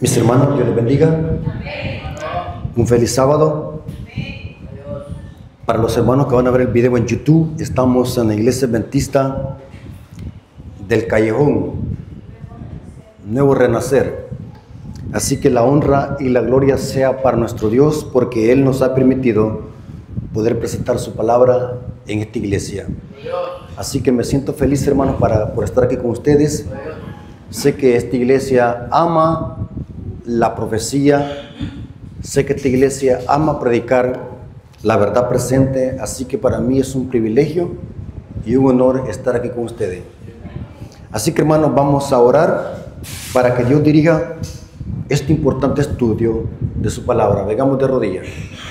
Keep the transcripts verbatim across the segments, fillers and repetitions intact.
Mis hermanos, Dios les bendiga. Un feliz sábado. Para los hermanos que van a ver el video en YouTube, estamos en la Iglesia Adventista del Callejón, Nuevo Renacer. Así que la honra y la gloria sea para nuestro Dios, porque Él nos ha permitido poder presentar su palabra en esta iglesia. Así que me siento feliz, hermanos, para, por estar aquí con ustedes. Sé que esta iglesia ama la profecía, sé que esta iglesia ama predicar la verdad presente, así que para mí es un privilegio y un honor estar aquí con ustedes. Así que, hermanos, vamos a orar para que Dios dirija este importante estudio de su palabra. Vengamos de rodillas.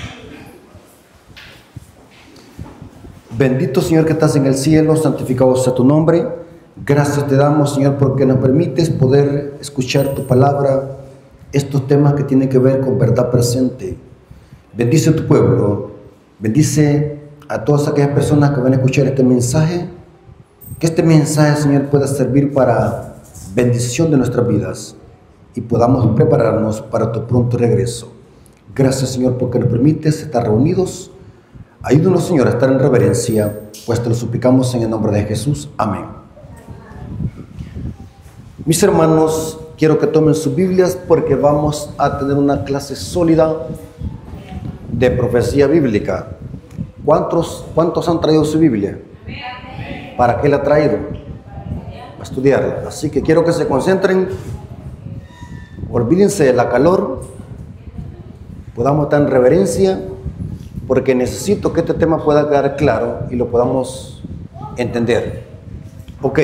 Bendito Señor que estás en el cielo, santificado sea tu nombre. Gracias te damos, Señor, porque nos permites poder escuchar tu palabra, estos temas que tienen que ver con verdad presente. Bendice a tu pueblo, bendice a todas aquellas personas que van a escuchar este mensaje, que este mensaje, Señor, pueda servir para bendición de nuestras vidas y podamos prepararnos para tu pronto regreso. Gracias, Señor, porque nos permites estar reunidos. Ayúdanos, Señor, a estar en reverencia, pues te lo suplicamos en el nombre de Jesús. Amén. Mis hermanos, quiero que tomen sus Biblias porque vamos a tener una clase sólida de profecía bíblica. ¿Cuántos, cuántos han traído su Biblia? ¿Para qué la ha traído? A estudiarla. Así que quiero que se concentren. Olvídense de la calor. Podamos estar en reverencia, porque necesito que este tema pueda quedar claro y lo podamos entender. Ok.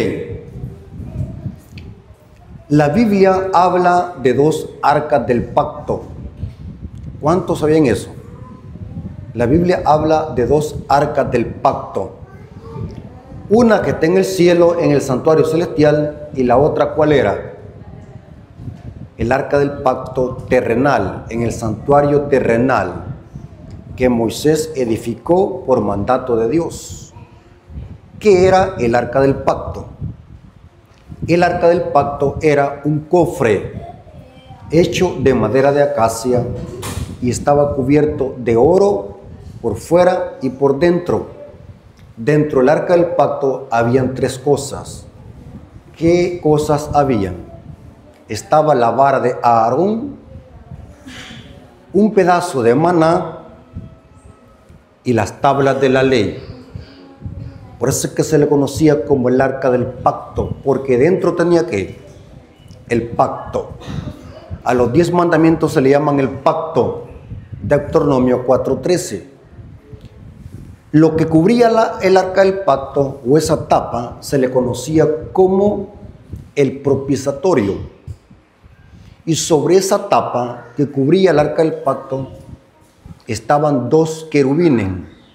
La Biblia habla de dos arcas del pacto. ¿Cuántos sabían eso? La Biblia habla de dos arcas del pacto. Una que está en el cielo, en el santuario celestial, y la otra, ¿cuál era? El arca del pacto terrenal, en el santuario terrenal, que Moisés edificó por mandato de Dios. ¿Qué era el arca del pacto? El arca del pacto era un cofre hecho de madera de acacia y estaba cubierto de oro por fuera y por dentro. Dentro del arca del pacto habían tres cosas. ¿Qué cosas habían? Estaba la vara de Aarón, un pedazo de maná y las tablas de la ley. Por eso es que se le conocía como el arca del pacto, porque dentro tenía ¿qué? El pacto. A los diez mandamientos se le llaman el pacto, Deuteronomio cuatro trece. Lo que cubría la, el arca del pacto, o esa tapa, se le conocía como el propiciatorio. Y sobre esa tapa que cubría el arca del pacto estaban dos querubines.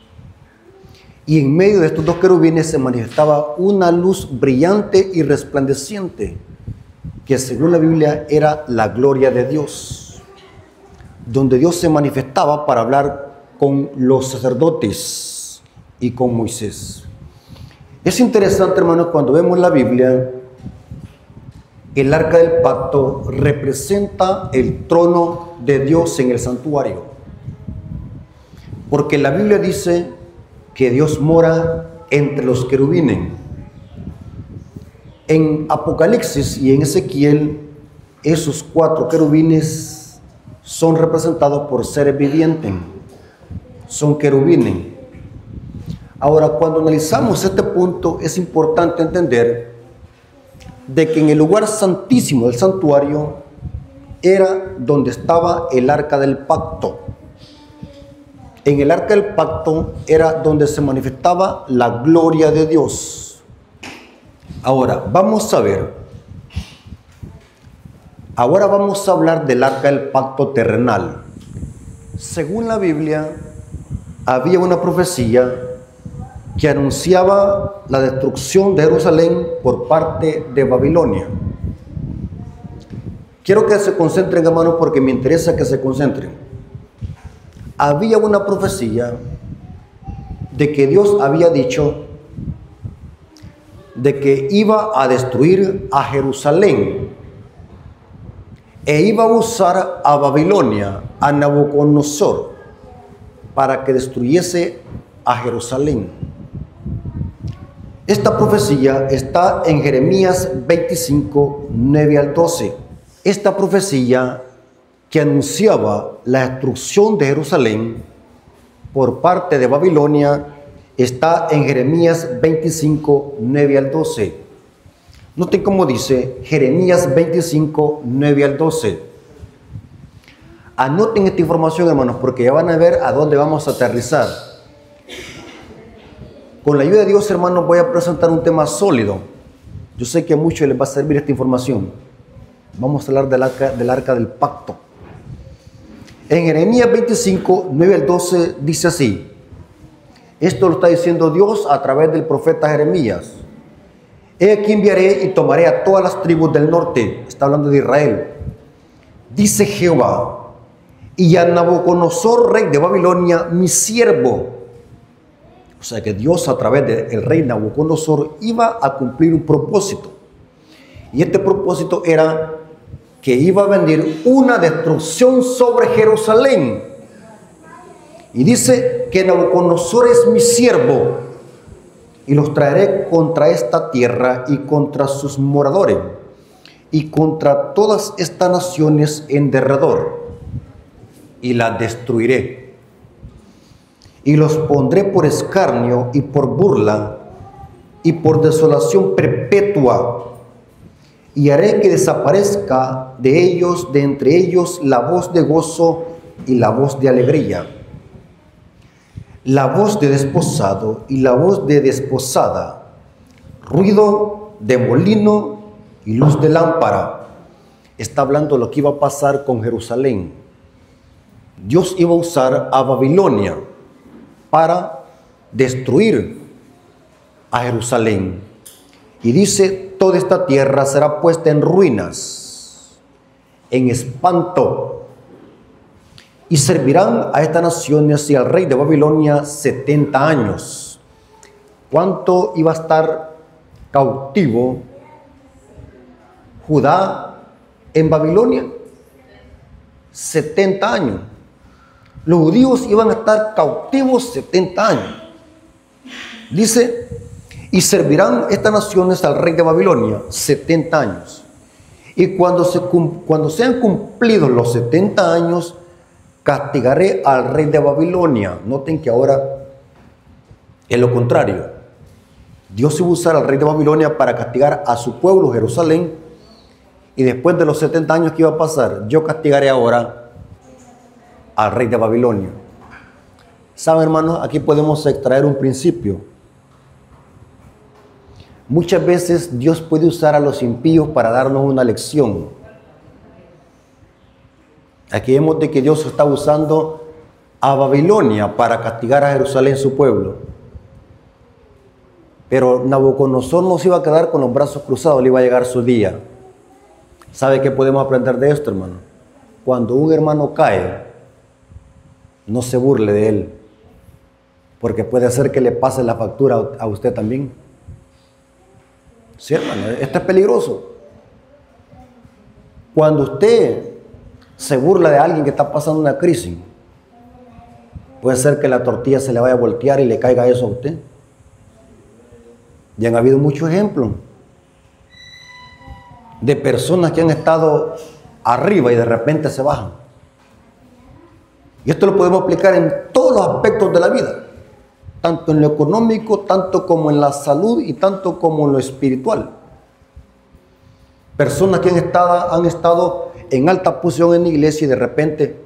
Y en medio de estos dos querubines se manifestaba una luz brillante y resplandeciente, que según la Biblia era la gloria de Dios, donde Dios se manifestaba para hablar con los sacerdotes y con Moisés. Es interesante, hermanos, cuando vemos la Biblia, el arca del pacto representa el trono de Dios en el santuario, porque la Biblia dice que Dios mora entre los querubines. En Apocalipsis y en Ezequiel, esos cuatro querubines son representados por seres vivientes, son querubines. Ahora, cuando analizamos este punto, es importante entender de que en el lugar santísimo del santuario era donde estaba el arca del pacto. En el arca del pacto era donde se manifestaba la gloria de Dios. Ahora, vamos a ver. Ahora vamos a hablar del arca del pacto terrenal. Según la Biblia, había una profecía que anunciaba la destrucción de Jerusalén por parte de Babilonia. Quiero que se concentren, hermanos, porque me interesa que se concentren. Había una profecía de que Dios había dicho de que iba a destruir a Jerusalén e iba a usar a Babilonia, a Nabucodonosor, para que destruyese a Jerusalén. Esta profecía está en Jeremías veinticinco, nueve al doce. Esta profecía que anunciaba la destrucción de Jerusalén por parte de Babilonia está en Jeremías veinticinco, nueve al doce. Noten cómo dice Jeremías veinticinco, nueve al doce. Anoten esta información, hermanos, porque ya van a ver a dónde vamos a aterrizar. Con la ayuda de Dios, hermanos, voy a presentar un tema sólido. Yo sé que a muchos les va a servir esta información. Vamos a hablar del arca del, arca del pacto. En Jeremías veinticinco, nueve al doce dice así. Esto lo está diciendo Dios a través del profeta Jeremías. He aquí enviaré y tomaré a todas las tribus del norte. Está hablando de Israel. Dice Jehová, y a Nabucodonosor, rey de Babilonia, mi siervo. O sea que Dios a través del rey Nabucodonosor iba a cumplir un propósito. Y este propósito era que iba a venir una destrucción sobre Jerusalén. Y dice que Nabucodonosor es mi siervo y los traeré contra esta tierra y contra sus moradores y contra todas estas naciones en derredor y las destruiré. Y los pondré por escarnio y por burla y por desolación perpetua. Y haré que desaparezca de ellos, de entre ellos, la voz de gozo y la voz de alegría, la voz de desposado y la voz de desposada, ruido de molino y luz de lámpara. Está hablando de lo que iba a pasar con Jerusalén. Dios iba a usar a Babilonia para destruir a Jerusalén. Y dice, toda esta tierra será puesta en ruinas, en espanto, y servirán a estas naciones y al rey de Babilonia setenta años. ¿Cuánto iba a estar cautivo Judá en Babilonia? setenta años. Los judíos iban a estar cautivos setenta años. Dice, y servirán estas naciones al rey de Babilonia setenta años. Y cuando, se, cuando sean cumplidos los setenta años, castigaré al rey de Babilonia. Noten que ahora es lo contrario. Dios iba a usar al rey de Babilonia para castigar a su pueblo, Jerusalén. Y después de los setenta años que iba a pasar, yo castigaré ahora al rey de Babilonia. ¿Saben, hermanos? Aquí podemos extraer un principio. Muchas veces Dios puede usar a los impíos para darnos una lección. Aquí vemos de que Dios está usando a Babilonia para castigar a Jerusalén, su pueblo. Pero Nabucodonosor no se iba a quedar con los brazos cruzados, le iba a llegar su día. ¿Sabe qué podemos aprender de esto, hermano? Cuando un hermano cae, no se burle de él, porque puede ser que le pase la factura a usted también. Sí, hermano, esto es peligroso. Cuando usted se burla de alguien que está pasando una crisis, puede ser que la tortilla se le vaya a voltear y le caiga eso a usted. Y han habido muchos ejemplos de personas que han estado arriba y de repente se bajan. Y esto lo podemos aplicar en todos los aspectos de la vida, tanto en lo económico, tanto como en la salud y tanto como en lo espiritual. Personas que han estado, han estado en alta posición en la iglesia y de repente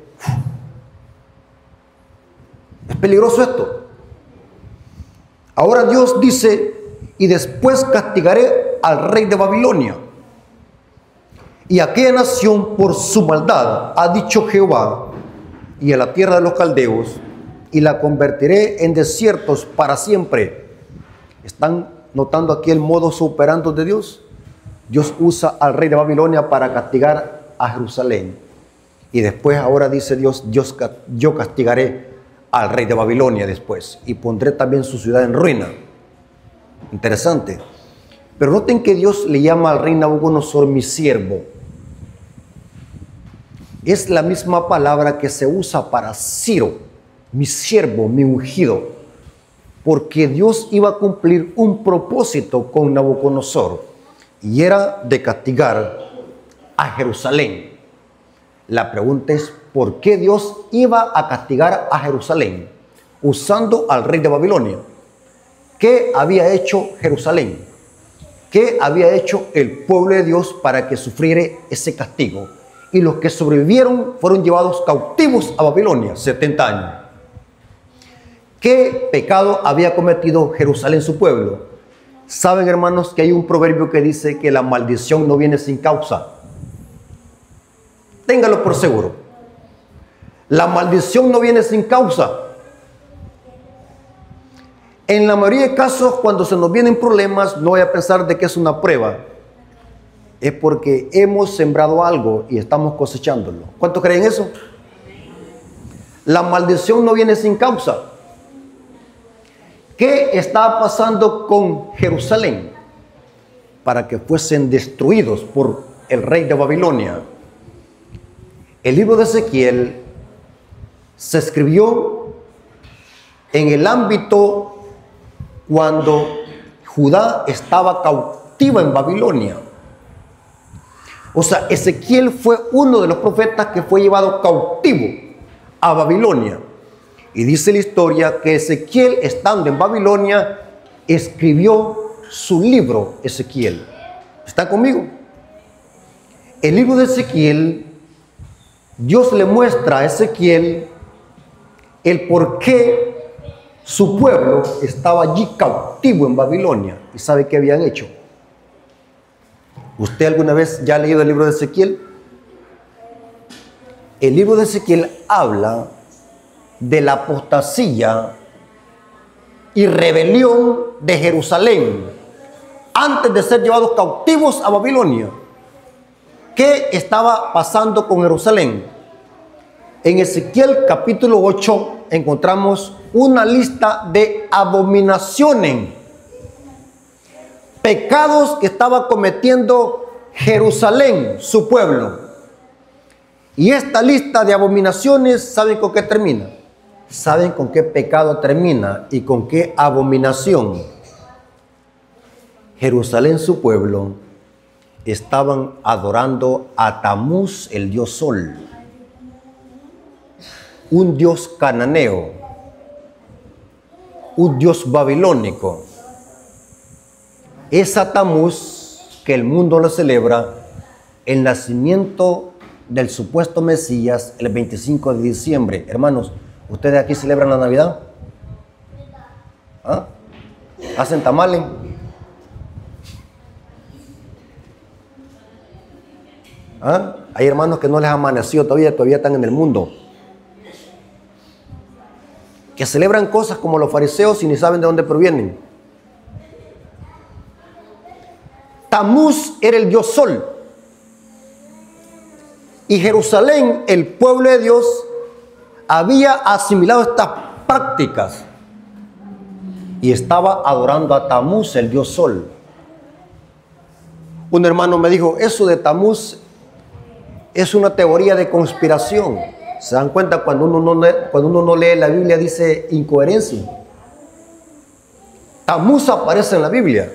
es peligroso esto. Ahora Dios dice, y después castigaré al rey de Babilonia y a aquella nación por su maldad, ha dicho Jehová, y a la tierra de los caldeos, y la convertiré en desiertos para siempre. ¿Están notando aquí el modus operandi de Dios? Dios usa al rey de Babilonia para castigar a Jerusalén. Y después ahora dice Dios, Dios yo castigaré al rey de Babilonia después. Y pondré también su ciudad en ruina. Interesante. Pero noten que Dios le llama al rey Nabucodonosor mi siervo. es la misma palabra que se usa para Ciro, mi siervo, mi ungido, porque Dios iba a cumplir un propósito con Nabucodonosor y era de castigar a Jerusalén. La pregunta es, ¿por qué Dios iba a castigar a Jerusalén usando al rey de Babilonia? ¿Qué había hecho Jerusalén? ¿Qué había hecho el pueblo de Dios para que sufriera ese castigo? Y los que sobrevivieron fueron llevados cautivos a Babilonia, setenta años. ¿Qué pecado había cometido Jerusalén, su pueblo? Saben, hermanos, que hay un proverbio que dice que la maldición no viene sin causa. Téngalo por seguro. La maldición no viene sin causa. En la mayoría de casos, cuando se nos vienen problemas, no voy a pensar de que es una prueba. Es porque hemos sembrado algo y estamos cosechándolo. ¿Cuántos creen eso? La maldición no viene sin causa. ¿Qué estaba pasando con Jerusalén? Para que fuesen destruidos por el rey de Babilonia. El libro de Ezequiel se escribió en el ámbito cuando Judá estaba cautiva en Babilonia. O sea, Ezequiel fue uno de los profetas que fue llevado cautivo a Babilonia. Y dice la historia que Ezequiel, estando en Babilonia, escribió su libro, Ezequiel. ¿Están conmigo? El libro de Ezequiel, Dios le muestra a Ezequiel el por qué su pueblo estaba allí cautivo en Babilonia. ¿Y sabe qué habían hecho? ¿Usted alguna vez ya ha leído el libro de Ezequiel? El libro de Ezequiel habla de la apostasía y rebelión de Jerusalén antes de ser llevados cautivos a Babilonia. ¿Qué estaba pasando con Jerusalén? En Ezequiel capítulo ocho encontramos una lista de abominaciones, pecados que estaba cometiendo Jerusalén, su pueblo. Y esta lista de abominaciones, ¿saben con qué termina? ¿Saben con qué pecado termina y con qué abominación? Jerusalén, su pueblo, estaban adorando a Tamuz, el dios sol, un dios cananeo, un dios babilónico. Es a Tamuz que el mundo lo celebra el nacimiento del supuesto Mesías el veinticinco de diciembre. Hermanos, ¿ustedes aquí celebran la Navidad? ¿Ah? ¿Hacen tamales? ¿Ah? Hay hermanos que no les ha amanecido todavía, todavía están en el mundo, que celebran cosas como los fariseos y ni saben de dónde provienen. Tamuz era el dios sol. Y Jerusalén, el pueblo de Dios, había asimilado estas prácticas y estaba adorando a Tamuz, el dios sol. Un hermano me dijo, eso de Tamuz es una teoría de conspiración. ¿Se dan cuenta? Cuando uno no lee, cuando uno no lee la Biblia dice incoherencia. Tamuz aparece en la Biblia.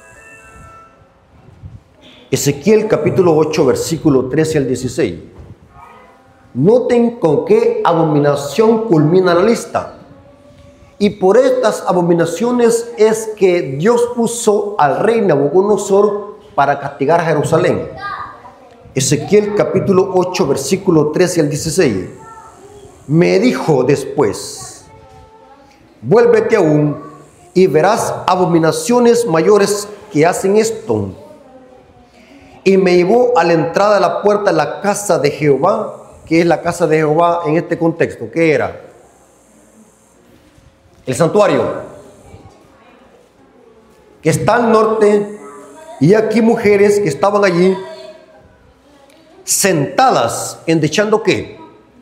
Ezequiel capítulo ocho, versículo trece al dieciséis. Noten con qué abominación culmina la lista. Y por estas abominaciones es que Dios usó al rey Nabucodonosor para castigar a Jerusalén. Ezequiel capítulo ocho, versículo trece al dieciséis. Me dijo después, vuélvete aún y verás abominaciones mayores que hacen esto. Y me llevó a la entrada de la puerta de la casa de Jehová, que es la casa de Jehová en este contexto. ¿Qué era? El santuario, que está al norte, y aquí mujeres que estaban allí sentadas endechando ¿qué?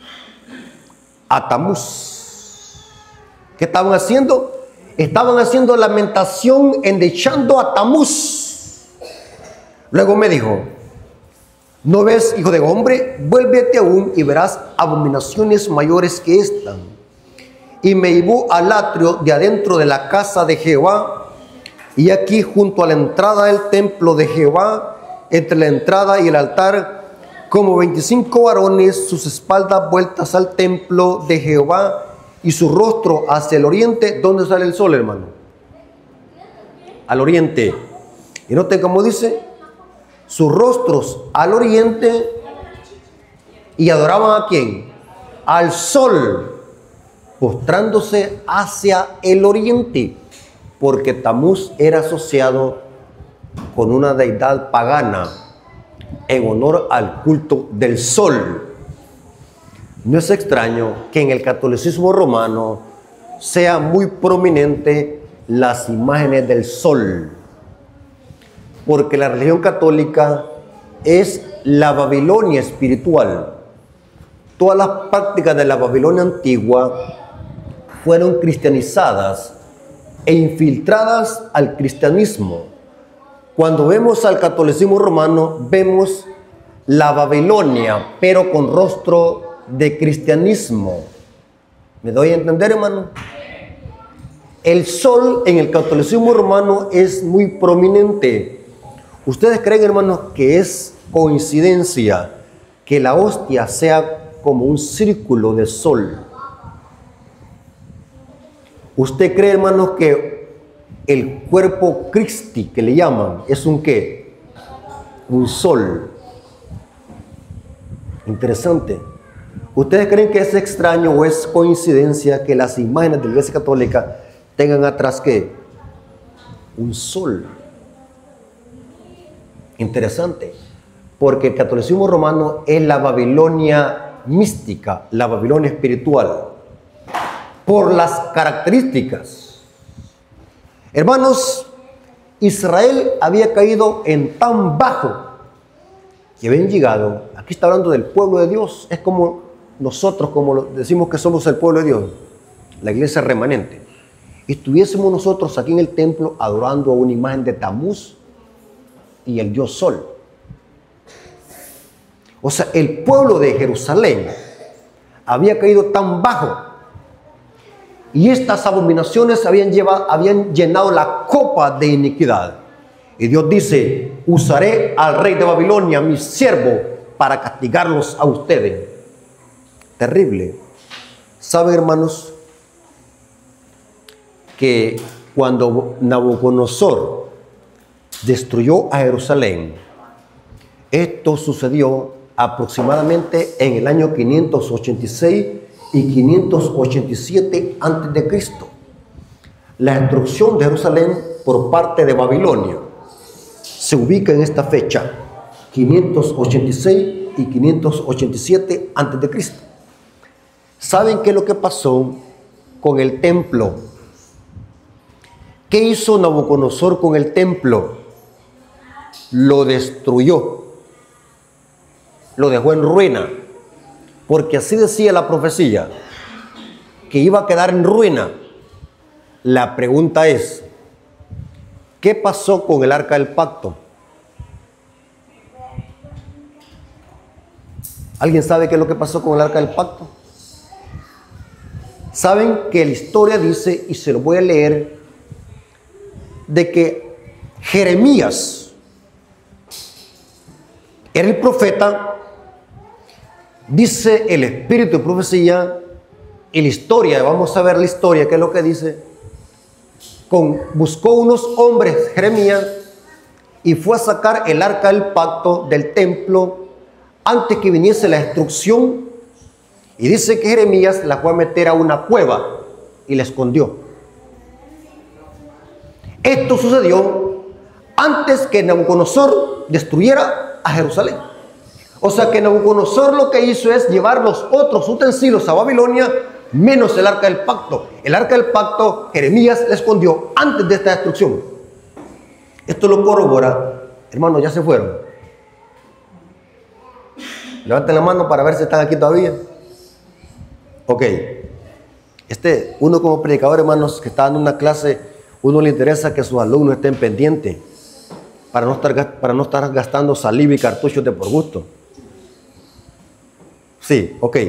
A Tamuz. ¿Qué estaban haciendo? Estaban haciendo lamentación endechando a Tamuz. Luego me dijo, ¿No ves, hijo de hombre? Vuélvete aún y verás abominaciones mayores que esta. Y me llevó al atrio de adentro de la casa de Jehová, y aquí junto a la entrada del templo de Jehová, entre la entrada y el altar, como veinticinco varones, sus espaldas vueltas al templo de Jehová, y su rostro hacia el oriente. ¿Dónde sale el sol, hermano? Al oriente. Y noten cómo dice, sus rostros al oriente, y adoraban ¿a quién? Al sol, postrándose hacia el oriente, porque Tamuz era asociado con una deidad pagana en honor al culto del sol. No es extraño que en el catolicismo romano sea muy prominente las imágenes del sol, porque la religión católica es la Babilonia espiritual. Todas las prácticas de la Babilonia antigua fueron cristianizadas e infiltradas al cristianismo. Cuando vemos al catolicismo romano, vemos la Babilonia, pero con rostro de cristianismo. ¿Me doy a entender, hermano? El sol en el catolicismo romano es muy prominente. ¿Ustedes creen, hermanos, que es coincidencia que la hostia sea como un círculo de sol? ¿Usted cree, hermanos, que el cuerpo Christi, que le llaman, es un qué? Un sol. Interesante. ¿Ustedes creen que es extraño o es coincidencia que las imágenes de la Iglesia Católica tengan atrás qué? Un sol. Interesante. Porque el catolicismo romano es la Babilonia mística, la Babilonia espiritual, por las características. Hermanos, Israel había caído en tan bajo que habían llegado, aquí está hablando del pueblo de Dios, es como nosotros, como decimos que somos el pueblo de Dios, la iglesia remanente. Estuviésemos nosotros aquí en el templo adorando a una imagen de Tamuz y el dios Sol. O sea, el pueblo de Jerusalén había caído tan bajo, y estas abominaciones habían, llevado, habían llenado la copa de iniquidad. Y Dios dice, usaré al rey de Babilonia, mi siervo, para castigarlos a ustedes. Terrible. ¿Saben, hermanos, que cuando Nabucodonosor destruyó a Jerusalén, esto sucedió aproximadamente en el año quinientos ochenta y seis y quinientos ochenta y siete antes de Cristo? La destrucción de Jerusalén por parte de Babilonia se ubica en esta fecha, quinientos ochenta y seis y quinientos ochenta y siete antes de Cristo. ¿Saben qué es lo que pasó con el templo? ¿Qué hizo Nabucodonosor con el templo? Lo destruyó, lo dejó en ruina, porque así decía la profecía, que iba a quedar en ruina. La pregunta es, ¿qué pasó con el arca del pacto? ¿Alguien sabe qué es lo que pasó con el arca del pacto? Saben que la historia dice, y se lo voy a leer, de que Jeremías era el profeta. Dice el espíritu de profecía y la historia, vamos a ver la historia, qué es lo que dice. Con, buscó unos hombres, Jeremías, y fue a sacar el arca del pacto del templo antes que viniese la destrucción. Y dice que Jeremías la fue a meter a una cueva y la escondió. Esto sucedió antes que Nabucodonosor destruyera a Jerusalén. O sea que Nabucodonosor lo que hizo es llevar los otros utensilios a Babilonia, menos el arca del pacto. El arca del pacto, Jeremías la escondió antes de esta destrucción. Esto lo corrobora. Hermanos, ya se fueron. Levanten la mano para ver si están aquí todavía. Ok. Este, uno como predicador, hermanos, que está dando una clase, uno le interesa que sus alumnos estén pendientes para no estar, para no estar gastando saliva y cartuchos de por gusto. Sí, ok.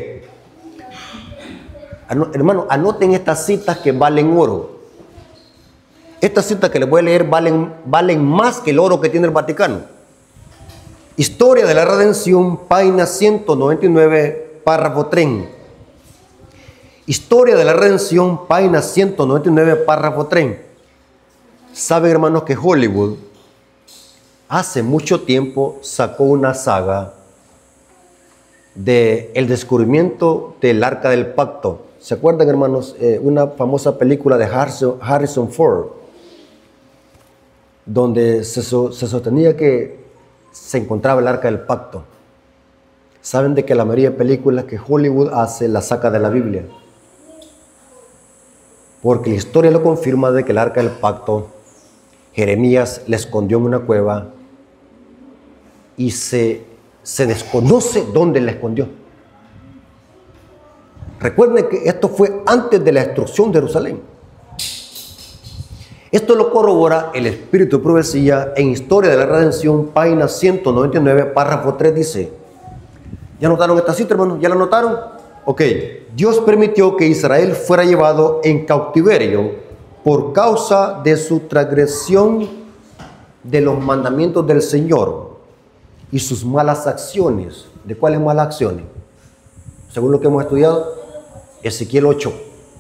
Ano, hermano, anoten estas citas que valen oro. Estas citas que les voy a leer valen, valen más que el oro que tiene el Vaticano. Historia de la Redención, página ciento noventa y nueve, párrafo tres. Historia de la Redención, página ciento noventa y nueve, párrafo tres. Saben, hermanos, que Hollywood hace mucho tiempo sacó una saga de el descubrimiento del Arca del Pacto. ¿Se acuerdan, hermanos? Eh, una famosa película de Harrison, Harrison Ford, donde se, so, se sostenía que se encontraba el Arca del Pacto. Saben de que la mayoría de películas que Hollywood hace la saca de la Biblia, porque la historia lo confirma de que el Arca del Pacto Jeremías la escondió en una cueva y se, se desconoce dónde la escondió. Recuerden que esto fue antes de la destrucción de Jerusalén. Esto lo corrobora el Espíritu de Profecía en Historia de la Redención, página ciento noventa y nueve, párrafo tres, dice. ¿Ya notaron esta cita, hermano? ¿Ya la notaron? Ok. Dios permitió que Israel fuera llevado en cautiverio por causa de su transgresión de los mandamientos del Señor y sus malas acciones. ¿De cuáles malas acciones? Según lo que hemos estudiado, Ezequiel ocho.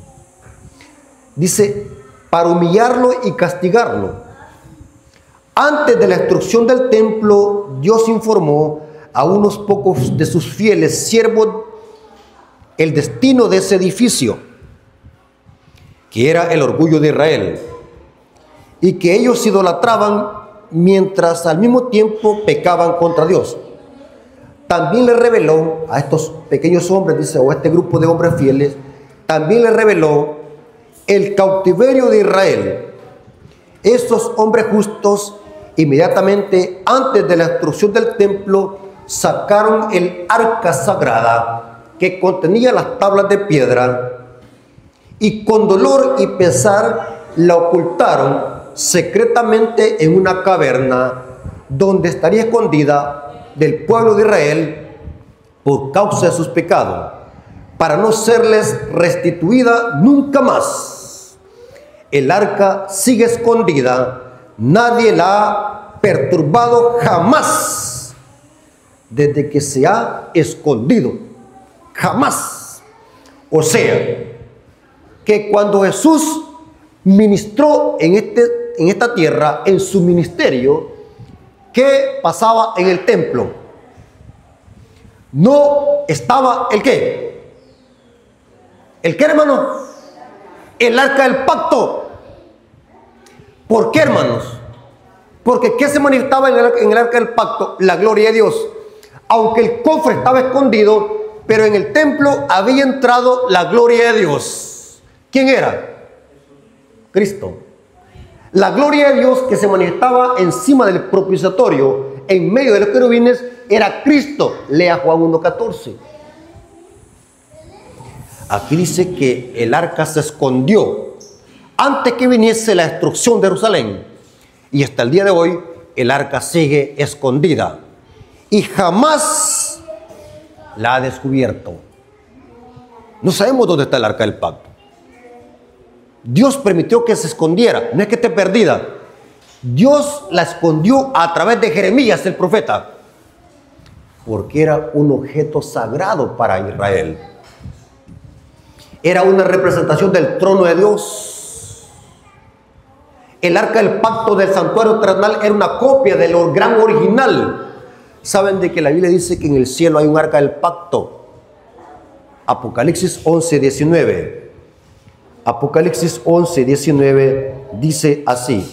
Dice, para humillarlo y castigarlo. Antes de la destrucción del templo, Dios informó a unos pocos de sus fieles siervos el destino de ese edificio, que era el orgullo de Israel, y que ellos idolatraban mientras al mismo tiempo pecaban contra Dios. También le reveló a estos pequeños hombres, dice, o a este grupo de hombres fieles, también le reveló el cautiverio de Israel. Estos hombres justos, inmediatamente antes de la destrucción del templo, sacaron el arca sagrada que contenía las tablas de piedra y con dolor y pesar la ocultaron secretamente en una caverna donde estaría escondida del pueblo de Israel por causa de sus pecados, para no serles restituida nunca más. El arca sigue escondida, nadie la ha perturbado jamás desde que se ha escondido. Jamás. O sea, que cuando Jesús ministró en, este, en esta tierra, en su ministerio, ¿qué pasaba en el templo? No estaba el qué. ¿El qué, hermano? El arca del pacto. ¿Por qué, hermanos? Porque ¿qué se manifestaba en el, en el arca del pacto? La gloria de Dios. Aunque el cofre estaba escondido, pero en el templo había entrado la gloria de Dios. ¿Quién era? Cristo. La gloria de Dios que se manifestaba encima del propiciatorio, en medio de los querubines, era Cristo. Lea Juan uno catorce. Aquí dice que el arca se escondió antes que viniese la destrucción de Jerusalén. Y hasta el día de hoy, el arca sigue escondida. Y jamás la ha descubierto. No sabemos dónde está el arca del pacto. Dios permitió que se escondiera. No es que esté perdida. Dios la escondió a través de Jeremías, el profeta, porque era un objeto sagrado para Israel. Era una representación del trono de Dios. El arca del pacto del santuario terrenal era una copia del gran original. Saben de que la Biblia dice que en el cielo hay un arca del pacto. Apocalipsis once, diecinueve. Apocalipsis once, diecinueve dice así.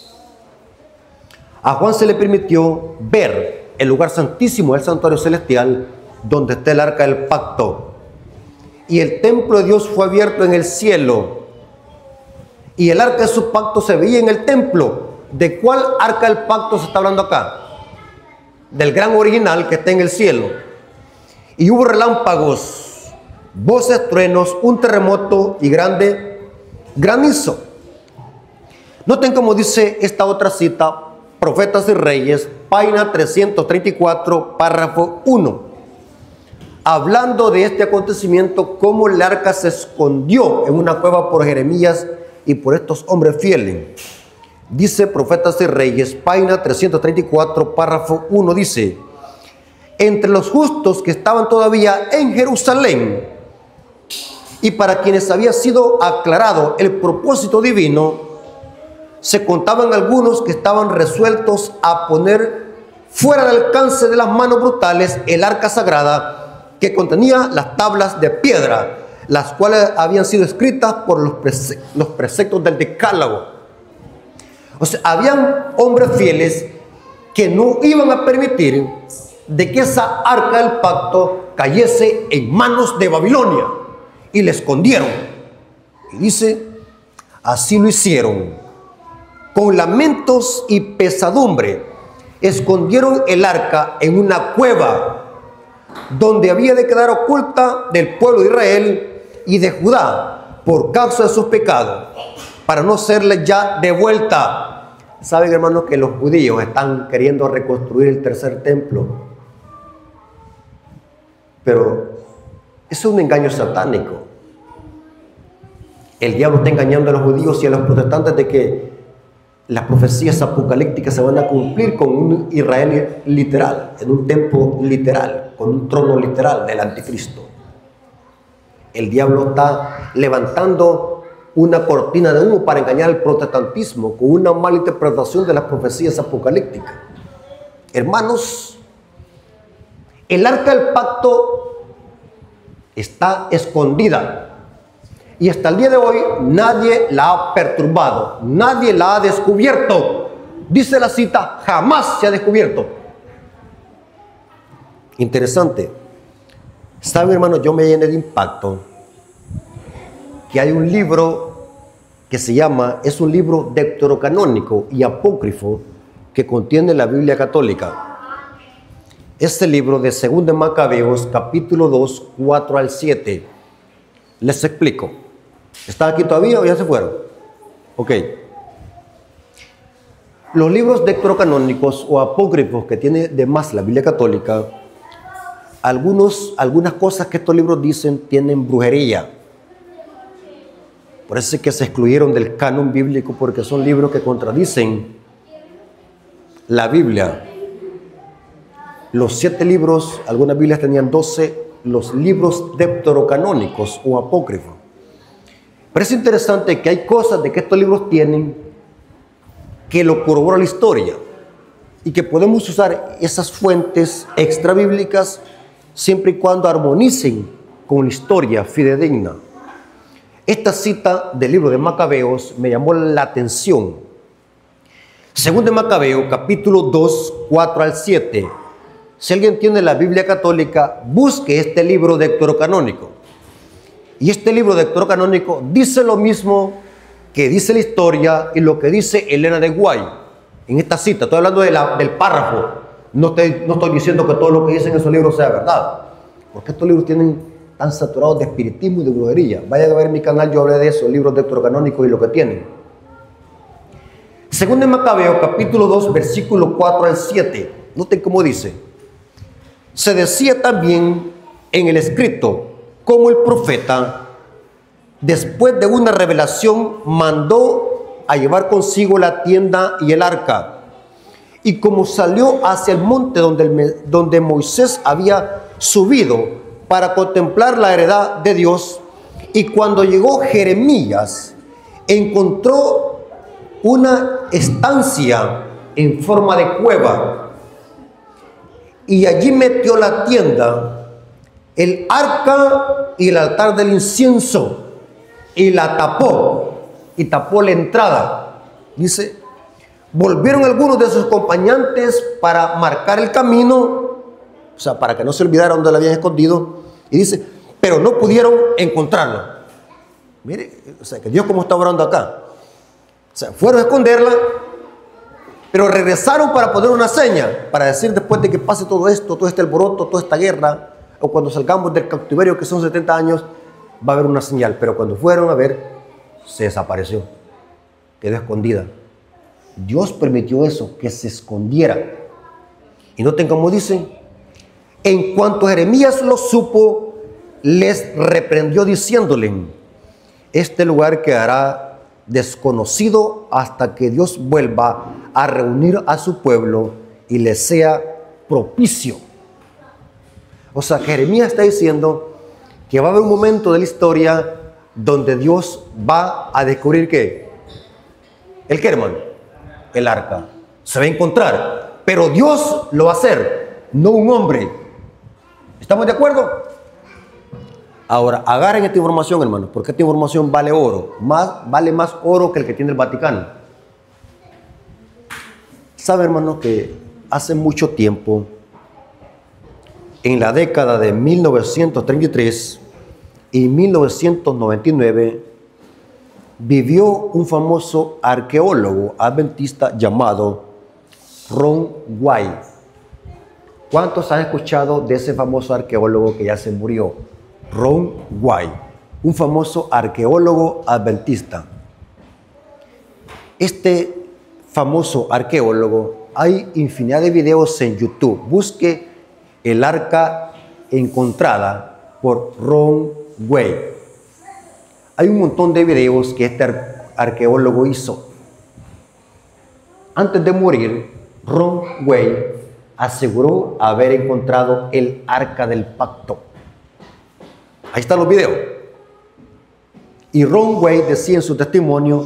A Juan se le permitió ver el lugar santísimo del santuario celestial, donde está el arca del pacto. Y el templo de Dios fue abierto en el cielo. Y el arca de su pacto se veía en el templo. ¿De cuál arca del pacto se está hablando acá? Del gran original que está en el cielo. Y hubo relámpagos, voces, truenos, un terremoto y grande granizo. Noten cómo dice esta otra cita, Profetas y Reyes, página trescientos treinta y cuatro, párrafo uno. hablando de este acontecimiento, cómo el arca se escondió en una cueva por Jeremías y por estos hombres fieles. Dice Profetas y Reyes, página trescientos treinta y cuatro, párrafo uno, dice: entre los justos que estaban todavía en Jerusalén y para quienes había sido aclarado el propósito divino, se contaban algunos que estaban resueltos a poner fuera del alcance de las manos brutales el arca sagrada que contenía las tablas de piedra, las cuales habían sido escritas por los, prece los preceptos del Decálogo. O sea, habían hombres fieles que no iban a permitir de que esa arca del pacto cayese en manos de Babilonia, y la escondieron. Y dice, así lo hicieron. Con lamentos y pesadumbre escondieron el arca en una cueva donde había de quedar oculta del pueblo de Israel y de Judá por causa de sus pecados, para no serles ya devuelta. Saben, hermanos, que los judíos están queriendo reconstruir el tercer templo, pero eso es un engaño satánico. El diablo está engañando a los judíos y a los protestantes de que las profecías apocalípticas se van a cumplir con un Israel literal, en un templo literal, con un trono literal del anticristo. El diablo está levantando una cortina de humo para engañar al protestantismo con una mala interpretación de las profecías apocalípticas. Hermanos, el arca del pacto está escondida. Y hasta el día de hoy nadie la ha perturbado, nadie la ha descubierto. Dice la cita, jamás se ha descubierto. Interesante. ¿Saben, hermanos? Yo me llené de impacto que hay un libro que se llama, es un libro deuterocanónico y apócrifo que contiene la Biblia católica. Este libro de Segunda de Macabeos, capítulo dos, cuatro al siete. Les explico. ¿Están aquí todavía o ya se fueron? Ok. Los libros deuterocanónicos o apócrifos que tiene de más la Biblia católica, algunos, algunas cosas que estos libros dicen tienen brujería. Por eso es que se excluyeron del canon bíblico, porque son libros que contradicen la Biblia. Los siete libros, algunas Biblias tenían doce, los libros deuterocanónicos o apócrifos. Pero es interesante que hay cosas de que estos libros tienen que lo corrobora la historia y que podemos usar esas fuentes extrabíblicas siempre y cuando armonicen con la historia fidedigna. Esta cita del libro de Macabeos me llamó la atención. Según de Macabeo, capítulo dos, cuatro al siete. Si alguien tiene la Biblia católica, busque este libro deuterocanónico. Y este libro deuterocanónico dice lo mismo que dice la historia y lo que dice Elena de White en esta cita. Estoy hablando de la, del párrafo. No estoy, no estoy diciendo que todo lo que dicen en esos libros sea verdad, porque estos libros tienen tan saturados de espiritismo y de brujería. Vayan a ver mi canal, yo hablé de eso, libros deuterocanónicos y lo que tienen. Según de Macabeo, capítulo dos, versículo cuatro al siete. Noten cómo dice. Se decía también en el escrito como el profeta, después de una revelación, mandó a llevar consigo la tienda y el arca. Y como salió hacia el monte donde, el, donde Moisés había subido para contemplar la heredad de Dios, y cuando llegó Jeremías, encontró una estancia en forma de cueva, y allí metió la tienda, el arca y el altar del incienso, y la tapó, y tapó la entrada. Dice, volvieron algunos de sus acompañantes para marcar el camino, o sea, para que no se olvidara dónde la habían escondido, y dice, pero no pudieron encontrarlo. Mire, o sea, que Dios como está obrando acá. O sea, fueron a esconderla, pero regresaron para poner una seña, para decir después de que pase todo esto, todo este alboroto, toda esta guerra, o cuando salgamos del cautiverio, que son setenta años, va a haber una señal. Pero cuando fueron a ver, se desapareció, quedó escondida. Dios permitió eso, que se escondiera. Y noten cómo dicen, En cuanto Jeremías lo supo, les reprendió diciéndole: este lugar quedará desconocido hasta que Dios vuelva a reunir a su pueblo y le sea propicio. O sea, Jeremías está diciendo que va a haber un momento de la historia donde Dios va a descubrir que el qué, hermano, el arca se va a encontrar, pero Dios lo va a hacer, no un hombre. ¿Estamos de acuerdo? Ahora, agarren esta información, hermanos, porque esta información vale oro, más, vale más oro que el que tiene el Vaticano. ¿Sabe, hermano, que hace mucho tiempo, en la década de mil novecientos treinta y tres y mil novecientos noventa y nueve, vivió un famoso arqueólogo adventista llamado Ron White? ¿Cuántos han escuchado de ese famoso arqueólogo que ya se murió? Ron White, un famoso arqueólogo adventista. Este famoso arqueólogo, hay infinidad de videos en YouTube. Busque el arca encontrada por Ron White. Hay un montón de videos que este arqueólogo hizo. Antes de morir, Ron White aseguró haber encontrado el arca del pacto. Ahí están los videos. Y Ron White decía en su testimonio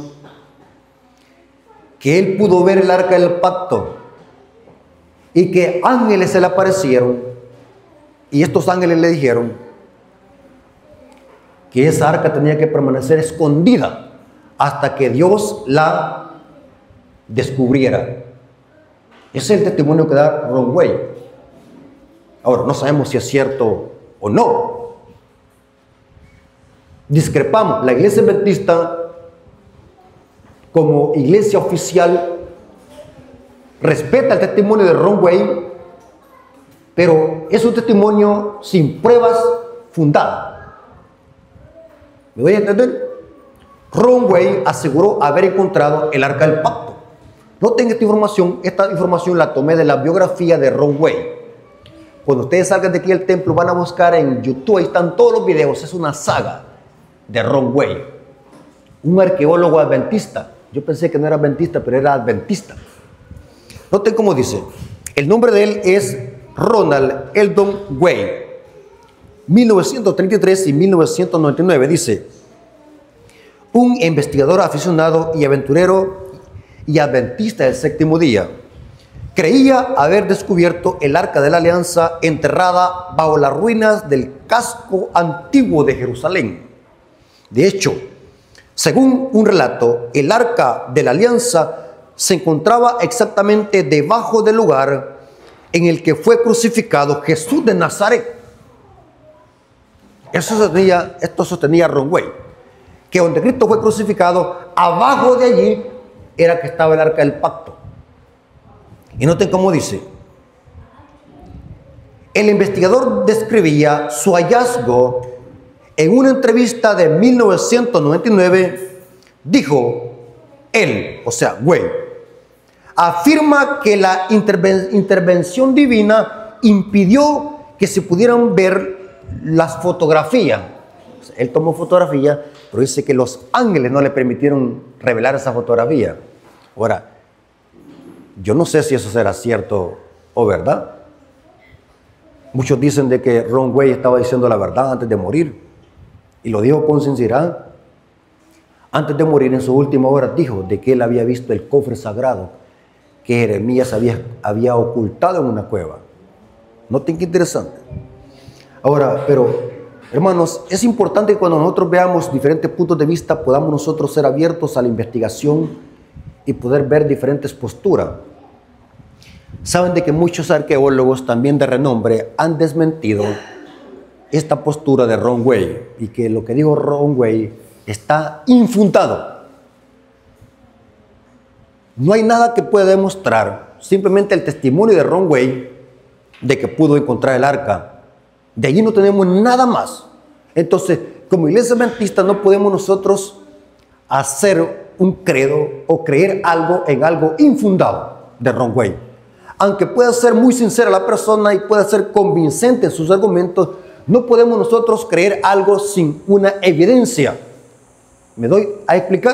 que él pudo ver el arca del pacto y que ángeles se le aparecieron, y estos ángeles le dijeron que esa arca tenía que permanecer escondida hasta que Dios la descubriera. Ese es el testimonio que da Ron White. Ahora, no sabemos si es cierto o no. Discrepamos. La iglesia adventista, como iglesia oficial, respeta el testimonio de Ron White, pero es un testimonio sin pruebas fundadas. ¿Me voy a entender? Ron White aseguró haber encontrado el arca del pacto. Noten esta información. Esta información la tomé de la biografía de Ron White. Cuando ustedes salgan de aquí del templo, van a buscar en YouTube, ahí están todos los videos. Es una saga de Ron White, un arqueólogo adventista. Yo pensé que no era adventista, pero era adventista. Noten cómo dice. El nombre de él es Ronald Eldon White. mil novecientos treinta y tres y mil novecientos noventa y nueve. Dice: un investigador aficionado y aventurero y adventista del séptimo día, creía haber descubierto el arca de la alianza enterrada bajo las ruinas del casco antiguo de Jerusalén. De hecho, según un relato, el arca de la alianza se encontraba exactamente debajo del lugar en el que fue crucificado Jesús de Nazaret. Eso sostenía, esto sostenía Ron White, que donde Cristo fue crucificado, abajo de allí era que estaba el arca del pacto. Y noten cómo dice. El investigador describía su hallazgo en una entrevista de mil novecientos noventa y nueve. Dijo él, o sea, White, afirma que la interven intervención divina impidió que se pudieran ver las fotografías. O sea, él tomó fotografía, pero dice que los ángeles no le permitieron revelar esa fotografía. Ahora, yo no sé si eso será cierto o verdad. Muchos dicen de que Ron White estaba diciendo la verdad antes de morir, y lo dijo con sinceridad. Antes de morir, en sus últimas horas, dijo de que él había visto el cofre sagrado que Jeremías había, había ocultado en una cueva. Noten qué interesante. Ahora, pero, hermanos, es importante que cuando nosotros veamos diferentes puntos de vista, podamos nosotros ser abiertos a la investigación y poder ver diferentes posturas. Saben de que muchos arqueólogos también de renombre han desmentido esta postura de Ron White, y que lo que dijo Ron White está infundado. No hay nada que pueda demostrar, simplemente el testimonio de Ron White de que pudo encontrar el arca. De allí no tenemos nada más. Entonces, como iglesia adventista, no podemos nosotros hacer un credo o creer algo en algo infundado de Ron White. Aunque pueda ser muy sincera la persona y pueda ser convincente en sus argumentos, no podemos nosotros creer algo sin una evidencia. ¿Me doy a explicar?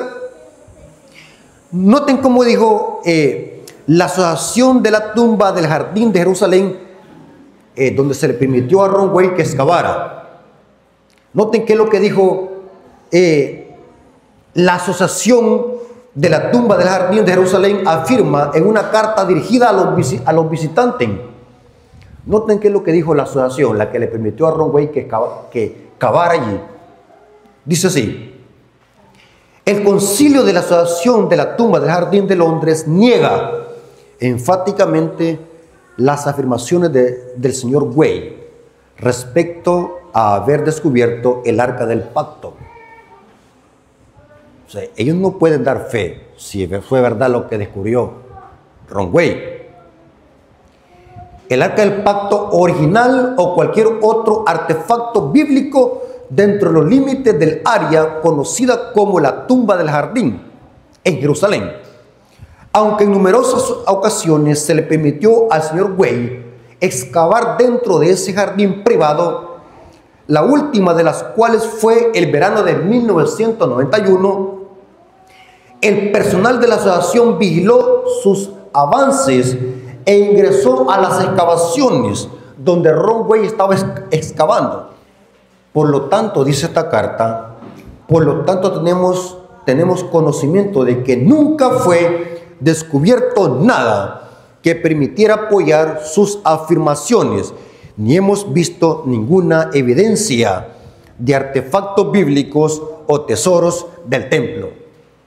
Noten cómo dijo eh, la asociación de la tumba del jardín de Jerusalén, eh, donde se le permitió a Ron Wade que excavara. Noten qué es lo que dijo eh, la asociación de la tumba del jardín de Jerusalén, afirma en una carta dirigida a los, a los visitantes. Noten qué es lo que dijo la asociación, la que le permitió a Ron Wade que, que cavara allí. Dice así: el concilio de la asociación de la tumba del jardín de Londres niega enfáticamente las afirmaciones de, del señor Wade respecto a haber descubierto el arca del pacto. O sea, ellos no pueden dar fe si fue verdad lo que descubrió Ron Wade. El arca del pacto original o cualquier otro artefacto bíblico dentro de los límites del área conocida como la tumba del jardín en Jerusalén. Aunque en numerosas ocasiones se le permitió al señor Wade excavar dentro de ese jardín privado, la última de las cuales fue el verano de mil novecientos noventa y uno, el personal de la asociación vigiló sus avances e ingresó a las excavaciones donde Ron Wade estaba excavando. Por lo tanto, dice esta carta, por lo tanto tenemos, tenemos conocimiento de que nunca fue descubierto nada que permitiera apoyar sus afirmaciones, ni hemos visto ninguna evidencia de artefactos bíblicos o tesoros del templo.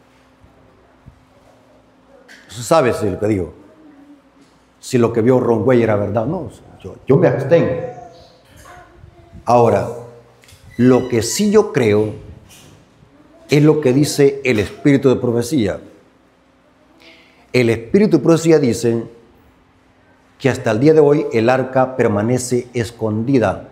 ¿Usted sabe si lo que digo? Si lo que vio Ron Wade era verdad o no. Yo, yo me abstengo. Ahora, lo que sí yo creo es lo que dice el espíritu de profecía. El espíritu de profecía dice que hasta el día de hoy el arca permanece escondida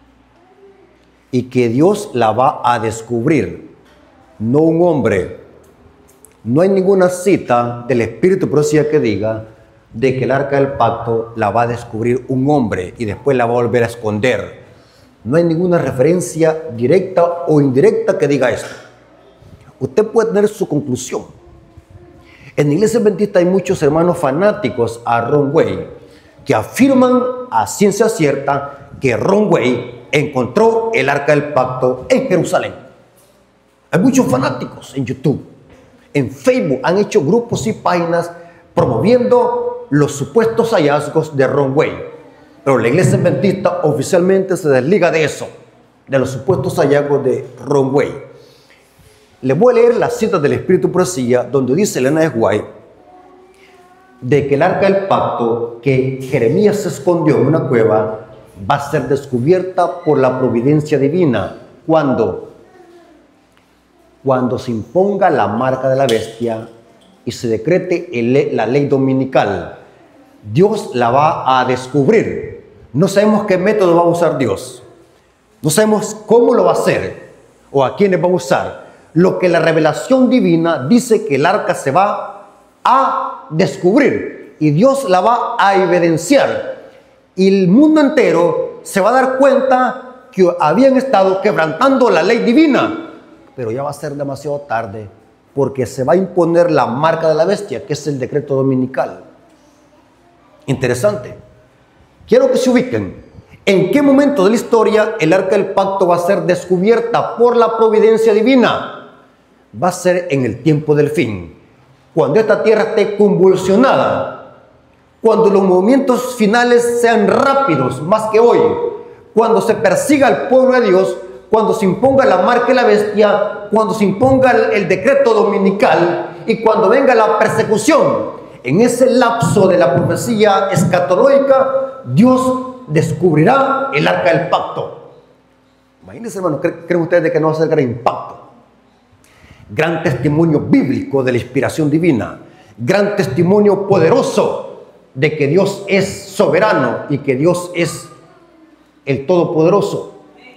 y que Dios la va a descubrir, no un hombre. No hay ninguna cita del espíritu de profecía que diga de que el arca del pacto la va a descubrir un hombre y después la va a volver a esconder. No hay ninguna referencia directa o indirecta que diga esto. Usted puede tener su conclusión. En la iglesia adventista hay muchos hermanos fanáticos a Ron Wade que afirman a ciencia cierta que Ron Wade encontró el arca del pacto en Jerusalén. Hay muchos fanáticos en YouTube, en Facebook, han hecho grupos y páginas promoviendo los supuestos hallazgos de Ron Wade. Pero la iglesia adventista oficialmente se desliga de eso, de los supuestos hallazgos de Ron Wade. Les voy a leer las citas del Espíritu de Profecía, donde dice Elena de White de que el arca del pacto que Jeremías se escondió en una cueva va a ser descubierta por la providencia divina cuando, cuando se imponga la marca de la bestia y se decrete el, la ley dominical. Dios la va a descubrir. No sabemos qué método va a usar Dios. No sabemos cómo lo va a hacer o a quiénes va a usar. Lo que la revelación divina dice que el arca se va a descubrir y Dios la va a evidenciar. Y el mundo entero se va a dar cuenta que habían estado quebrantando la ley divina. Pero ya va a ser demasiado tarde porque se va a imponer la marca de la bestia, que es el decreto dominical. Interesante. Quiero que se ubiquen. ¿En qué momento de la historia el arca del pacto va a ser descubierta por la providencia divina? Va a ser en el tiempo del fin. Cuando esta tierra esté convulsionada. Cuando los movimientos finales sean rápidos, más que hoy. Cuando se persiga al pueblo de Dios. Cuando se imponga la marca de la bestia. Cuando se imponga el, el decreto dominical. Y cuando venga la persecución. En ese lapso de la profecía escatológica, Dios descubrirá el arca del pacto. Imagínense, hermano, ¿creen ustedes de que no va a ser gran impacto? Gran testimonio bíblico de la inspiración divina. Gran testimonio poderoso de que Dios es soberano y que Dios es el Todopoderoso.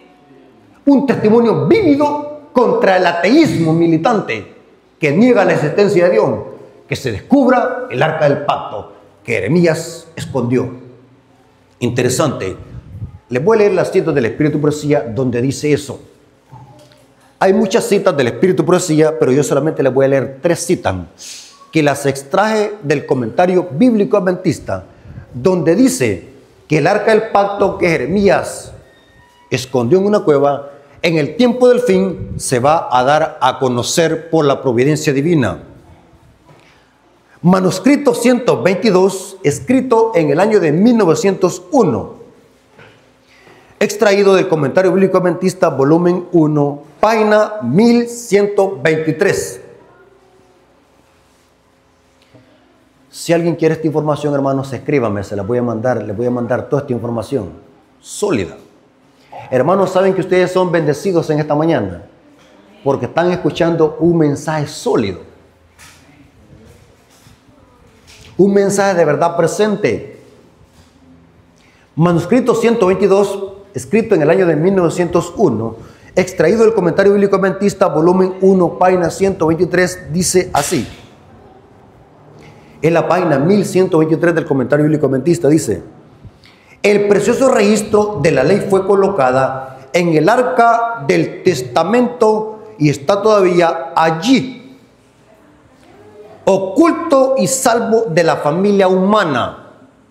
Un testimonio vívido contra el ateísmo militante que niega la existencia de Dios. Que se descubra el arca del pacto. que Jeremías escondió. Interesante. Les voy a leer las citas del Espíritu de Profecía donde dice eso. Hay muchas citas del Espíritu de Profecía, pero yo solamente les voy a leer tres citas que las extraje del comentario bíblico adventista, donde dice que el arca del pacto que Jeremías escondió en una cueva, en el tiempo del fin se va a dar a conocer por la providencia divina. Manuscrito ciento veintidós, escrito en el año de mil novecientos uno, extraído del comentario bíblico adventista, volumen uno, página mil ciento veintitrés. Si alguien quiere esta información, hermanos, escríbame, se la voy a mandar, les voy a mandar toda esta información sólida. Hermanos, saben que ustedes son bendecidos en esta mañana porque están escuchando un mensaje sólido, un mensaje de verdad presente. Manuscrito ciento veintidós, escrito en el año de mil novecientos uno, extraído del comentario bíblico adventista, volumen uno, página ciento veintitrés, dice así. En la página mil ciento veintitrés del comentario bíblico adventista dice: el precioso registro de la ley fue colocada en el arca del testamento y está todavía allí, oculto y salvo de la familia humana.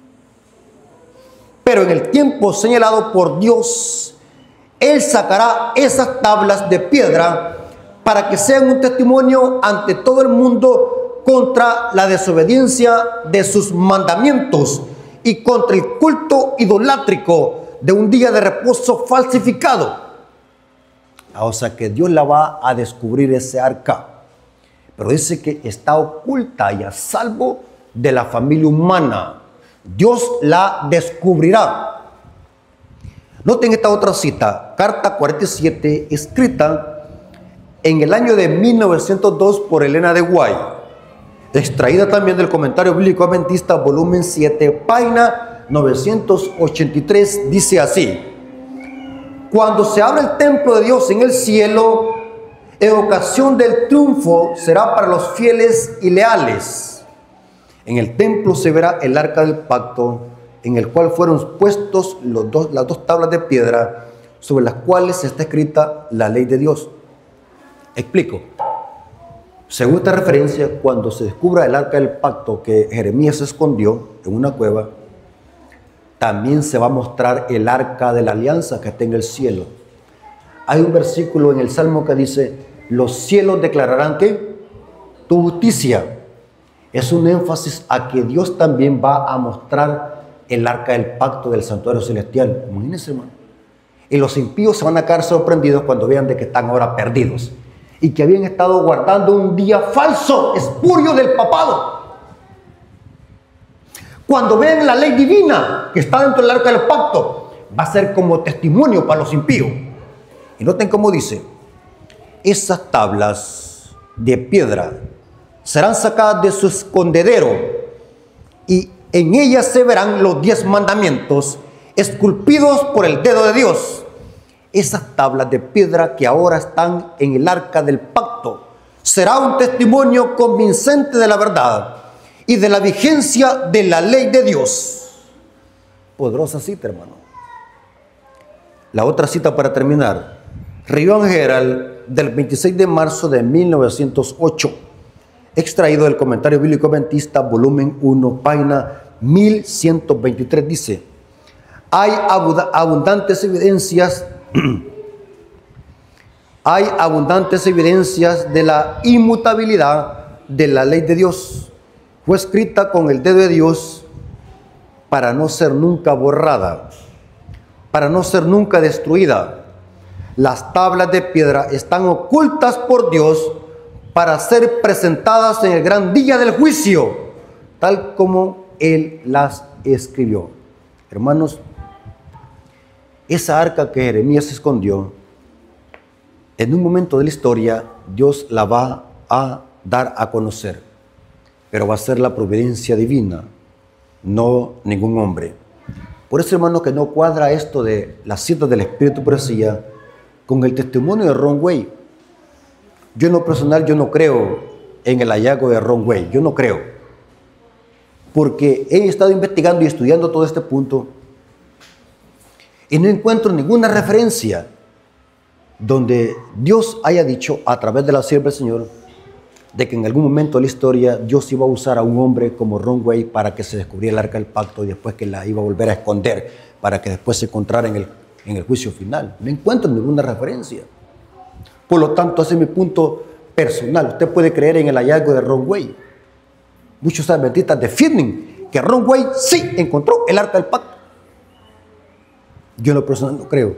Pero en el tiempo señalado por Dios, Él sacará esas tablas de piedra para que sean un testimonio ante todo el mundo contra la desobediencia de sus mandamientos y contra el culto idolátrico de un día de reposo falsificado. O sea que Dios la va a descubrir ese arca, pero dice que está oculta y a salvo de la familia humana. Dios la descubrirá. Noten esta otra cita, carta cuarenta y siete, escrita en el año de mil novecientos dos por Elena de White, extraída también del comentario bíblico adventista, volumen siete, página novecientos ochenta y tres, dice así: cuando se abra el templo de Dios en el cielo, en ocasión del triunfo será para los fieles y leales. En el templo se verá el arca del pacto, en el cual fueron puestos los dos, las dos tablas de piedra, sobre las cuales está escrita la ley de Dios. Explico. Según esta referencia, cuando se descubra el arca del pacto que Jeremías escondió en una cueva, también se va a mostrar el arca de la alianza que está en el cielo. Hay un versículo en el Salmo que dice: los cielos declararán ¿qué? Tu justicia. Es un énfasis a que Dios también va a mostrar el arca del pacto del santuario celestial. Imagínense, hermano. Y los impíos se van a quedar sorprendidos cuando vean de que están ahora perdidos y que habían estado guardando un día falso, espurio del papado. Cuando vean la ley divina que está dentro del arca del pacto, va a ser como testimonio para los impíos. Y noten cómo dice: esas tablas de piedra serán sacadas de su escondedero y en ellas se verán los diez mandamientos esculpidos por el dedo de Dios. Esas tablas de piedra que ahora están en el arca del pacto será un testimonio convincente de la verdad y de la vigencia de la ley de Dios. Poderosa cita, hermano. La otra cita para terminar, Review and Herald del veintiséis de marzo de mil novecientos ocho, extraído del comentario bíblico adventista, volumen uno, página mil ciento veintitrés, dice: hay abundantes evidencias hay abundantes evidencias de la inmutabilidad de la ley de Dios. Fue escrita con el dedo de Dios para no ser nunca borrada, para no ser nunca destruida. Las tablas de piedra están ocultas por Dios para ser presentadas en el gran día del juicio, tal como Él las escribió. Hermanos, esa arca que Jeremías escondió, en un momento de la historia, Dios la va a dar a conocer, pero va a ser la providencia divina, no ningún hombre. Por eso, hermano, que no cuadra esto de las citas del Espíritu de Profecía con el testimonio de Ron Wade. Yo en lo personal, yo no creo en el hallazgo de Ron Wade, yo no creo. porque he estado investigando y estudiando todo este punto y no encuentro ninguna referencia donde Dios haya dicho a través de la sierva del Señor de que en algún momento de la historia Dios iba a usar a un hombre como Ron Wade para que se descubriera el arca del pacto y después que la iba a volver a esconder para que después se encontrara en el, en el juicio final. No encuentro ninguna referencia. Por lo tanto, ese es mi punto personal. Usted puede creer en el hallazgo de Ron Wade. Muchos adventistas defienden que Ron Wade sí encontró el arca del pacto. Yo en lo personal no creo.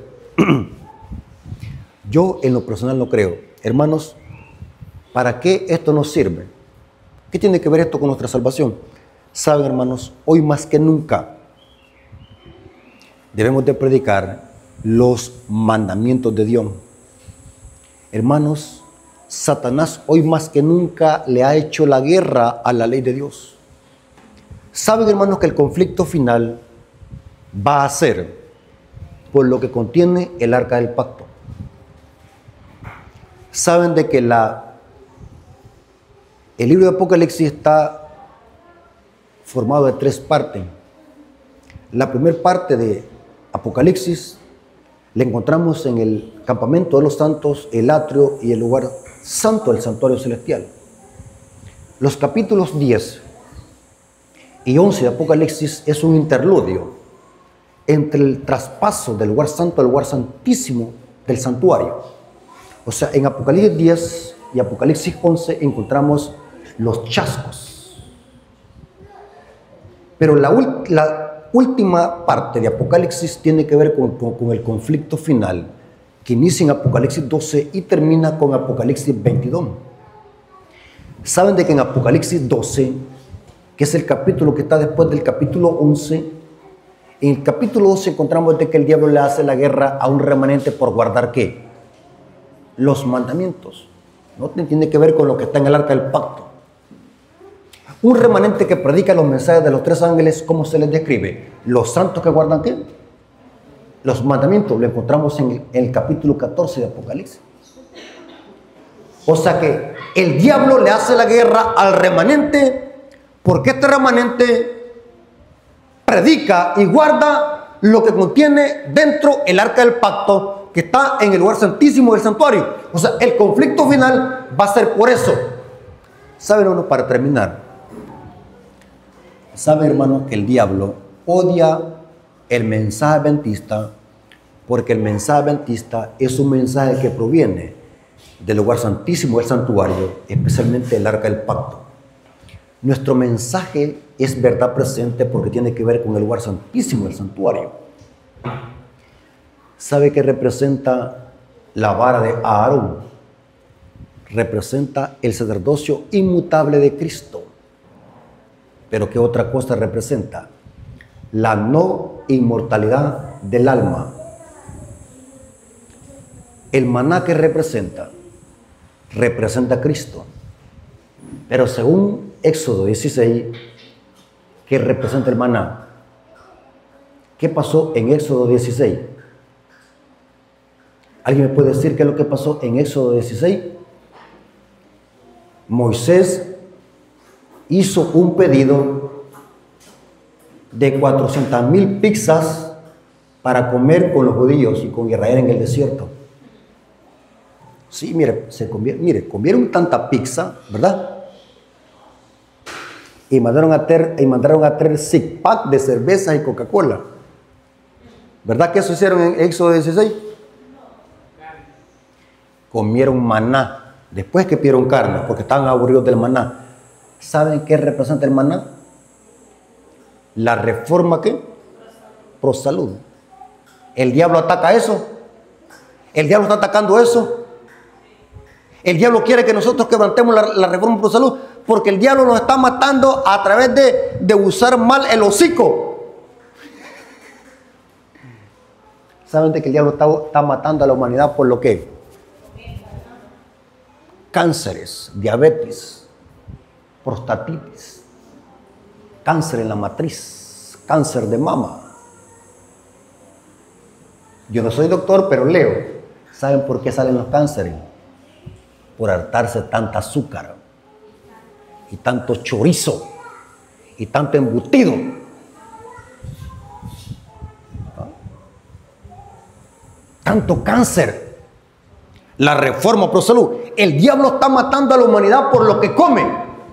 Yo en lo personal no creo. Hermanos, ¿para qué esto nos sirve? ¿Qué tiene que ver esto con nuestra salvación? Saben, hermanos, hoy más que nunca debemos de predicar los mandamientos de Dios. Hermanos, Satanás hoy más que nunca le ha hecho la guerra a la ley de Dios. Saben, hermanos, que el conflicto final va a ser por lo que contiene el arca del pacto. Saben de que la, el libro de Apocalipsis está formado de tres partes. La primera parte de Apocalipsis la encontramos en el campamento de los santos, el atrio y el lugar santo del santuario celestial. Los capítulos diez y once de Apocalipsis es un interludio entre el traspaso del lugar santo al lugar santísimo del santuario. O sea, en Apocalipsis diez y Apocalipsis once encontramos los chascos. Pero la, la última parte de Apocalipsis tiene que ver con, con, con el conflicto final que inicia en Apocalipsis doce y termina con Apocalipsis veintidós. Saben de que en Apocalipsis doce, que es el capítulo que está después del capítulo once, en el capítulo doce encontramos de que el diablo le hace la guerra a un remanente por guardar ¿qué? Los mandamientos. No tiene que ver con lo que está en el arca del pacto. Un remanente que predica los mensajes de los tres ángeles, ¿cómo se les describe? Los santos que guardan ¿qué? Los mandamientos. Lo encontramos en el, en el capítulo catorce de Apocalipsis. O sea que el diablo le hace la guerra al remanente porque este remanente predica y guarda lo que contiene dentro el arca del pacto que está en el lugar santísimo del santuario. O sea, el conflicto final va a ser por eso. ¿Saben uno para terminar? ¿Saben, hermano, que el diablo odia el mensaje adventista porque el mensaje adventista es un mensaje que proviene del lugar santísimo del santuario, especialmente el arca del pacto? Nuestro mensaje es verdad presente porque tiene que ver con el lugar santísimo del santuario. ¿Sabe qué representa la vara de Aarón? Representa el sacerdocio inmutable de Cristo. Pero ¿qué otra cosa representa? La no inmortalidad del alma. El maná que representa, representa a Cristo. Pero según Éxodo dieciséis, ¿qué representa el maná? ¿Qué pasó en Éxodo dieciséis? ¿Alguien me puede decir qué es lo que pasó en Éxodo dieciséis? Moisés hizo un pedido de cuatrocientas mil pizzas para comer con los judíos y con Israel en el desierto. Sí, mire, se comieron, mire, comieron tanta pizza, ¿verdad? Y mandaron a traer, y mandaron a traer six pack de cerveza y Coca-Cola. ¿Verdad que eso hicieron en Éxodo dieciséis? Comieron maná, después que pidieron carne, porque estaban aburridos del maná. ¿Saben qué representa el maná? La reforma, ¿qué? Pro salud. El diablo ataca eso. El diablo está atacando eso. El diablo quiere que nosotros quebrantemos la, la reforma pro salud, porque el diablo nos está matando a través de, de usar mal el hocico. ¿Saben de que el diablo está, está matando a la humanidad por lo que? Cánceres, diabetes, prostatitis, cáncer en la matriz, cáncer de mama. Yo no soy doctor, pero leo. ¿Saben por qué salen los cánceres? Por hartarse tanta azúcar y tanto chorizo y tanto embutido. ¿Ah? Tanto cáncer. La reforma pro salud. El diablo está matando a la humanidad por lo que come.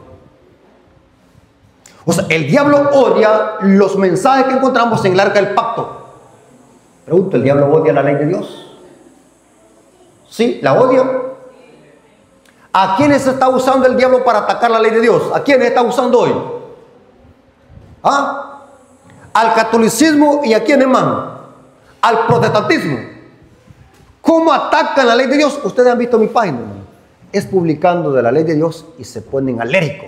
O sea, el diablo odia los mensajes que encontramos en el arca del pacto. Pregunto, ¿el diablo odia la ley de Dios? Sí, la odia. ¿A quiénes está usando el diablo para atacar la ley de Dios? ¿A quiénes está usando hoy? ¿Ah? Al catolicismo y a quiénes más. Al protestantismo. ¿Cómo atacan la ley de Dios? Ustedes han visto mi página. Es publicando de la ley de Dios y se ponen alérgicos.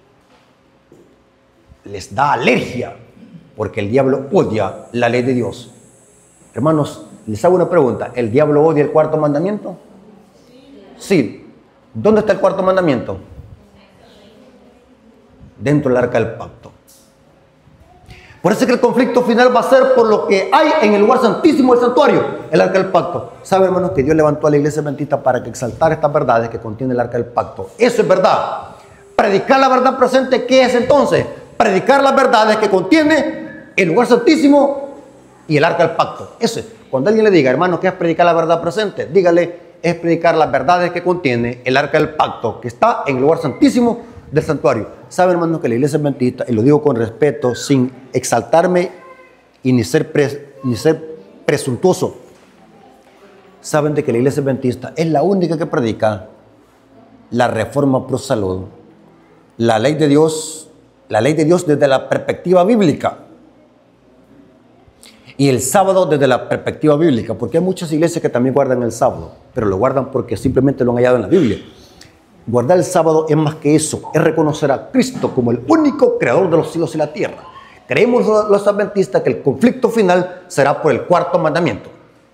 Les da alergia porque el diablo odia la ley de Dios. Hermanos, les hago una pregunta. ¿El diablo odia el cuarto mandamiento? Sí. ¿Dónde está el cuarto mandamiento? Dentro del arca del pacto. Por eso es que el conflicto final va a ser por lo que hay en el lugar santísimo del santuario, el arca del pacto. ¿Sabe, hermanos, que Dios levantó a la iglesia adventista para que exaltara estas verdades que contiene el arca del pacto? Eso es verdad. Predicar la verdad presente, ¿qué es entonces? Predicar las verdades que contiene el lugar santísimo y el arca del pacto. Eso es. Cuando alguien le diga, hermano, ¿qué es predicar la verdad presente? Dígale, es predicar las verdades que contiene el arca del pacto, que está en el lugar santísimo del santuario. Saben, hermanos, que la iglesia adventista, y lo digo con respeto, sin exaltarme y ni ser, pre, ni ser presuntuoso, saben de que la iglesia adventista es la única que predica la reforma pro salud, la ley de Dios, la ley de Dios desde la perspectiva bíblica. Y el sábado desde la perspectiva bíblica, porque hay muchas iglesias que también guardan el sábado, pero lo guardan porque simplemente lo han hallado en la Biblia. Guardar el sábado es más que eso, es reconocer a Cristo como el único creador de los cielos y la tierra. Creemos los adventistas que el conflicto final será por el cuarto mandamiento.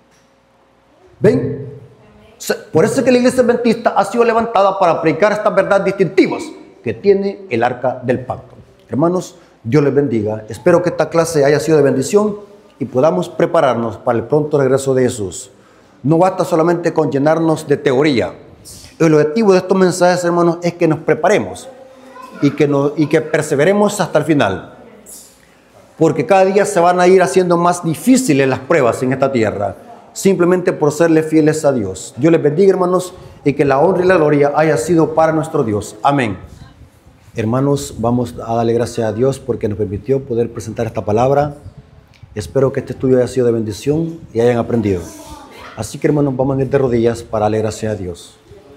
¿Ven? Por eso es que la iglesia adventista ha sido levantada para predicar estas verdades distintivas que tiene el arca del pacto. Hermanos, Dios les bendiga. Espero que esta clase haya sido de bendición y podamos prepararnos para el pronto regreso de Jesús. No basta solamente con llenarnos de teoría. El objetivo de estos mensajes, hermanos, es que nos preparemos y que, nos, y que perseveremos hasta el final. Porque cada día se van a ir haciendo más difíciles las pruebas en esta tierra, simplemente por serle fieles a Dios. Dios les bendiga, hermanos, y que la honra y la gloria haya sido para nuestro Dios. Amén. Hermanos, vamos a darle gracias a Dios porque nos permitió poder presentar esta palabra. Espero que este estudio haya sido de bendición y hayan aprendido. Así que, hermanos, vamos a ir de rodillas para darle gracias a Dios.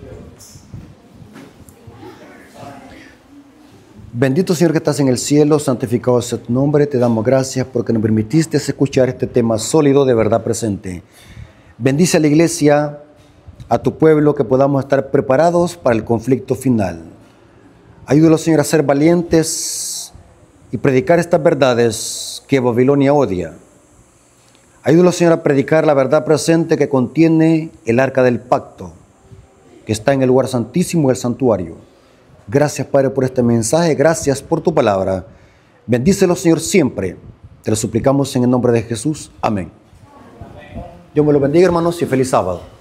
Bendito Señor que estás en el cielo, santificado sea tu nombre. Te damos gracias porque nos permitiste escuchar este tema sólido de verdad presente. Bendice a la iglesia, a tu pueblo, que podamos estar preparados para el conflicto final. Ayúdalos, Señor, a ser valientes y predicar estas verdades que Babilonia odia. Ayúdalos, Señor, a predicar la verdad presente que contiene el arca del pacto, que está en el lugar santísimo del santuario. Gracias, Padre, por este mensaje. Gracias por tu palabra. Bendícelo, Señor, siempre. Te lo suplicamos en el nombre de Jesús. Amén. Dios me lo bendiga, hermanos, y feliz sábado.